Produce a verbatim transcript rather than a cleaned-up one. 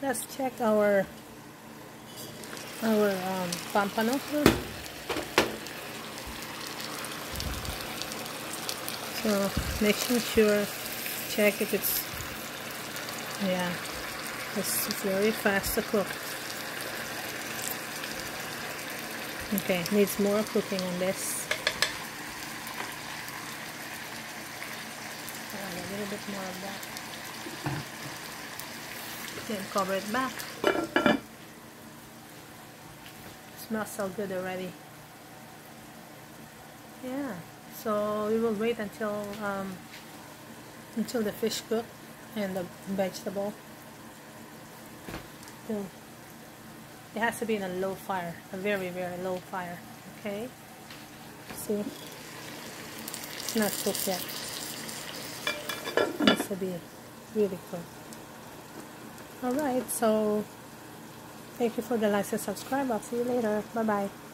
let's check our our um, Pampano Fish. So making sure, check if it's, yeah, it's very fast to cook. Okay, needs more cooking on this. Add a little bit more of that. Then cover it back. Smells so good already. Yeah. So we will wait until um, until the fish cook and the vegetable. So it has to be in a low fire, a very very low fire. Okay. See, it's not cooked yet. It needs to be really cooked. All right. So thank you for the like and subscribe. I'll see you later. Bye bye.